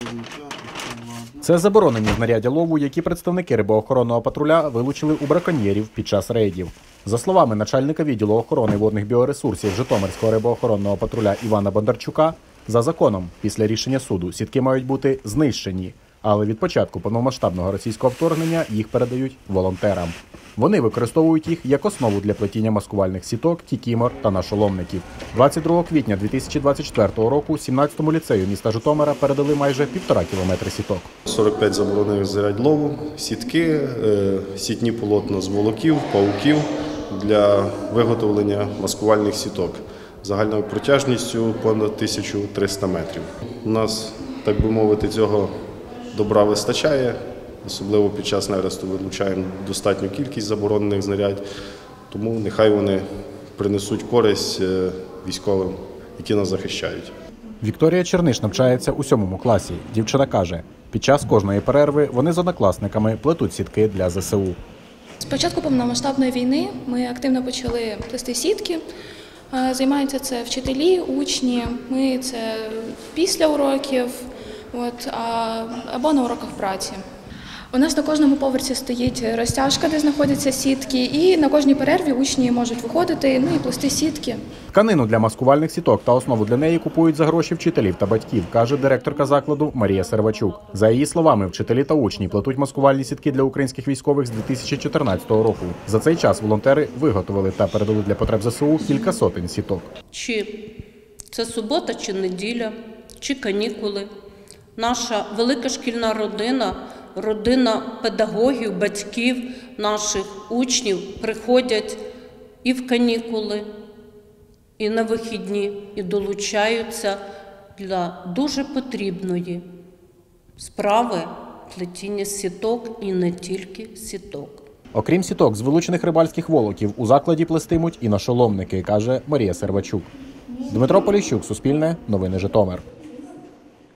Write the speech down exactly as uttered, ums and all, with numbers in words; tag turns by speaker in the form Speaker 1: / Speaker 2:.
Speaker 1: Це заборонені знаряддя лову, які представники рибоохоронного патруля вилучили у браконьєрів під час рейдів. За словами начальника відділу охорони водних біоресурсів Житомирського рибоохоронного патруля Івана Бондарчука, за законом, після рішення суду, сітки мають бути знищені, але від початку повномасштабного російського вторгнення їх передають волонтерам. Вони використовують їх як основу для плетіння маскувальних сіток, кікімор та нашоломників. двадцять другого квітня дві тисячі двадцять четвертого року сімнадцятому ліцею міста Житомира передали майже півтора кілометри сіток.
Speaker 2: сорок п'ять заборонених знарядь лову, сітки, сітні полотна з волоків, пауків для виготовлення маскувальних сіток загальною протяжністю понад тисячу триста метрів. У нас, так би мовити, цього добра вистачає. Особливо під час нересту вилучаємо достатню кількість заборонених знарядь, тому нехай вони принесуть користь військовим, які нас захищають.
Speaker 1: Вікторія Черниш навчається у сьомому класі. Дівчина каже, під час кожної перерви вони з однокласниками плетуть сітки для зе се у.
Speaker 3: З початку повномасштабної війни ми активно почали плести сітки. Займаються це вчителі, учні, ми це після уроків от, або на уроках праці. У нас на кожному поверсі стоїть розтяжка, де знаходяться сітки, і на кожній перерві учні можуть виходити, ну і плести сітки.
Speaker 1: Тканину для маскувальних сіток та основу для неї купують за гроші вчителів та батьків, каже директорка закладу Марія Сервачук. За її словами, вчителі та учні плетуть маскувальні сітки для українських військових з дві тисячі чотирнадцятого року. За цей час волонтери виготовили та передали для потреб зе се у кілька сотень сіток.
Speaker 4: Чи це субота, чи неділя, чи канікули. Наша велика шкільна родина, родина педагогів, батьків, наших учнів приходять і в канікули, і на вихідні, і долучаються для дуже потрібної справи плетіння сіток і не тільки сіток.
Speaker 1: Окрім сіток з вилучених рибальських волоків, у закладі плестимуть і нашоломники, каже Марія Сервачук. Дмитро Поліщук, Суспільне, Новини Житомир.